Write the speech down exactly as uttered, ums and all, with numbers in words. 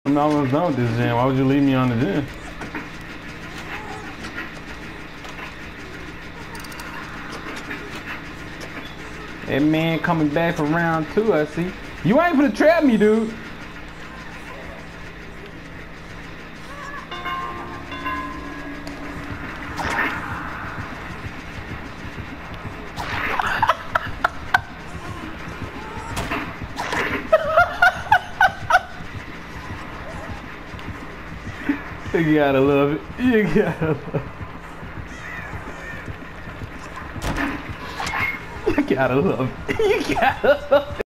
I'm almost done with this gen. Why would you leave me on the gen? That man coming back for round two, I see. You ain't gonna trap me, dude. You gotta love it. You gotta love it. You gotta love it. You gotta love it.